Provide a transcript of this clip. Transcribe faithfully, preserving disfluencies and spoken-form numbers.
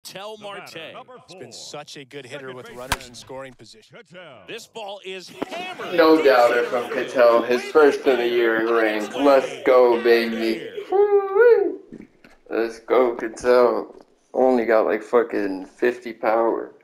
Ketel Marte. He's been such a good hitter with runners in scoring position. This ball is hammered. No doubter from Ketel. His first of the year ring. Let's go, baby. Let's go, Ketel. Only got like fucking fifty power.